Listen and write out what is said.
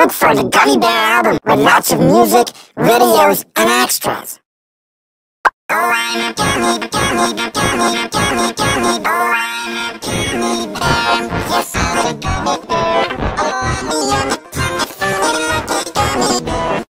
look for the Gummy Bear album with lots of music, videos, and extras. Oh, I'm a gummy,